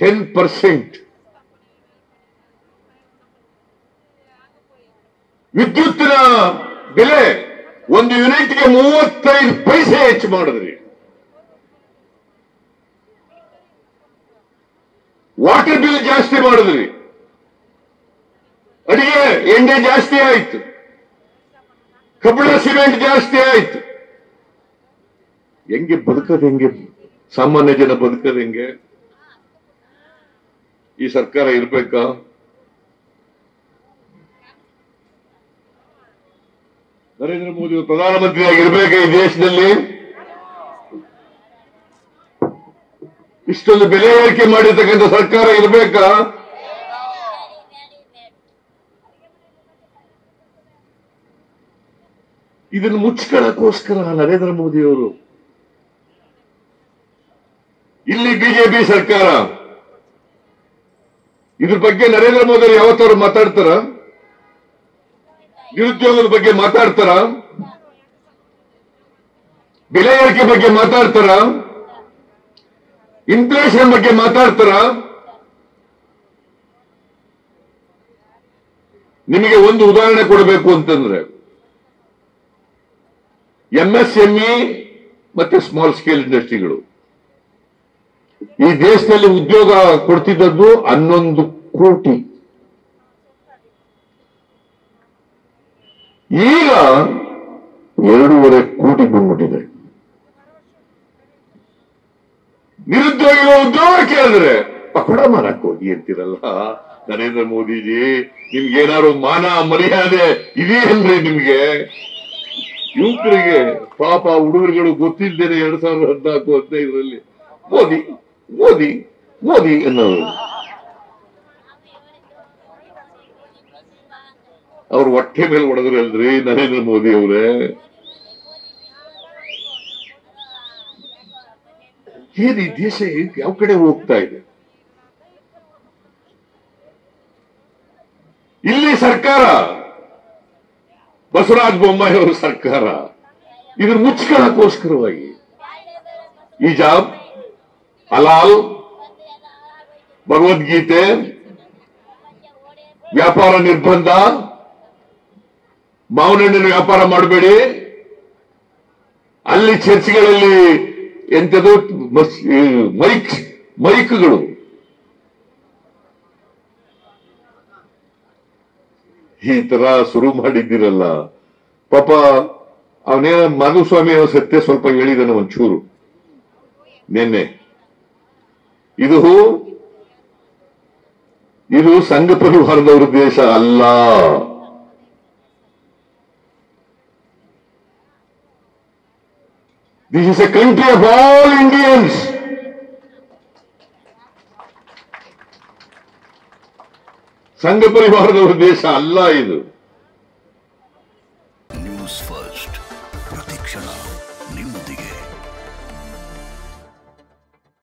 10%. ವಿದ್ಯುತ್ತಿನ ಬೆಲೆ 1 ಯೂನಿಟ್ಗೆ 35 ಪೈಸೆ ಹೆಚ್ಚು ಮಾಡಿದ್ರಿ. ವಾಟರ್ ಬಿಲ್ ಜಾಸ್ತಿ ಮಾಡಿದ್ರಿ. ಅಡಿಗೆ ಎಣ್ಣೆ ಜಾಸ್ತಿ ಆಯ್ತು, ಕಬ್ಬಿಣ ಸಿಮೆಂಟ್ ಜಾಸ್ತಿ ಆಯ್ತು. ಹೆಂಗೆ ಬದುಕದ, ಹೆಂಗೆ ಸಾಮಾನ್ಯ ಜನ ಬದುಕದ, ಹೆಂಗೆ? ಈ ಸರ್ಕಾರ ಇರ್ಬೇಕಾ? ನರೇಂದ್ರ ಮೋದಿ ಪ್ರಧಾನಮಂತ್ರಿಯಾಗಿರ್ಬೇಕಾ ಈ ದೇಶದಲ್ಲಿ? ಇಷ್ಟೊಂದು ಬೆಲೆ ಏರಿಕೆ ಮಾಡಿರ್ತಕ್ಕಂಥ ಸರ್ಕಾರ ಇರ್ಬೇಕಾ? ಇದನ್ನು ಮುಚ್ಕೊಳ್ಳೋಕ್ಕೋಸ್ಕರ ನರೇಂದ್ರ ಮೋದಿಯವರು ಇಲ್ಲಿ ಬಿಜೆಪಿ ಸರ್ಕಾರ ಇದ್ರ ಬಗ್ಗೆ ನರೇಂದ್ರ ಮೋದಿ ಯಾವತ್ತವರು ಮಾತಾಡ್ತಾರ? ನಿರುದ್ಯೋಗದ ಬಗ್ಗೆ ಮಾತಾಡ್ತಾರ? ಬೆಲೆ ಏರಿಕೆ ಬಗ್ಗೆ ಮಾತಾಡ್ತಾರ? ಇನ್ಫ್ಲೇಷನ್ ಬಗ್ಗೆ ಮಾತಾಡ್ತಾರ? ನಿಮಗೆ ಒಂದು ಉದಾಹರಣೆ ಕೊಡಬೇಕು ಅಂತಂದ್ರೆ, ಎಂಎಸ್ಎಂಇ ಮತ್ತೆ ಸ್ಮಾಲ್ ಸ್ಕೇಲ್ ಇಂಡಸ್ಟ್ರಿಗಳು ಈ ದೇಶದಲ್ಲಿ ಉದ್ಯೋಗ ಕೊಡ್ತಿದ್ದದ್ದು 11 ಕೋಟಿ. ಈಗ 2.5 ಕೋಟಿ ಬಂದ್ಬಿಟ್ಟಿದೆ. ನಿರುದ್ಯೋಗಿಗಳು ಉದ್ಯೋಗ ಕೇಳಿದ್ರೆ ಪಕೋಡ ಮಾಡಕ್ ಹೋಗಿ ಅಂತೀರಲ್ಲ ನರೇಂದ್ರ ಮೋದಿಜಿ, ನಿಮ್ಗೇನಾದ್ರು ಮಾನ ಮರ್ಯಾದೆ ಇದೆಯೇನ್ರಿ ನಿಮ್ಗೆ? ಯುವಕರಿಗೆ ಪಾಪ ಹುಡುಗರುಗಳು ಗೊತ್ತಿದ್ದೇನೆ 2014-15ರಲ್ಲಿ ಮೋದಿ ಮೋದಿ ಮೋದಿ ಅನ್ನೋರು. ಅವ್ರ ಹೊಟ್ಟೆ ಮೇಲೆ ಹೊಡೆದ್ರಲ್ರಿ ನರೇಂದ್ರ ಮೋದಿ ಅವರೇ. ಏನ್ ಈ ದೇಶ ಯಾವ ಕಡೆ ಹೋಗ್ತಾ ಇದೆ? ಇಲ್ಲಿ ಸರ್ಕಾರ, ಬಸವರಾಜ ಬೊಮ್ಮಾಯಿ ಅವರ ಸರ್ಕಾರ ಇದನ್ನ ಮುಚ್ಕೊಳ್ಳೋಕ್ಕೋಸ್ಕರವಾಗಿ ಹಿಜಾಬ್, ಹಲಾಲ್, ಭಗವದ್ಗೀತೆ, ವ್ಯಾಪಾರ ನಿರ್ಬಂಧ, ಮಾವಿನ ಹಣ್ಣಿನ ವ್ಯಾಪಾರ ಮಾಡಬೇಡಿ, ಅಲ್ಲಿ ಚರ್ಚ್ಗಳಲ್ಲಿ ಎಂಥದ್ದು ಮೈಕ್ಗಳು, ಈ ತರ ಶುರು ಮಾಡಿದ್ದೀರಲ್ಲ. ಪಾಪ ಅವನೇನ ಮಾಧುಸ್ವಾಮಿ ಅವರ ಸತ್ಯ ಸ್ವಲ್ಪ ಹೇಳಿದಾನೆ ಒಂಚೂರು ನಿನ್ನೆ. ಇದು ಸಂಘ ಪರಿವಾರದವರ ದೇಶ ಅಲ್ಲ. This is a country of all Indians. ಸಂಘ ಪರಿವಾರದವರ ದೇಶ ಅಲ್ಲ ಇದು. ನ್ಯೂಸ್ ಫಸ್ಟ್, ಪ್ರತಿಕ್ಷಣ ನಿಮ್ಮೊಂದಿಗೆ.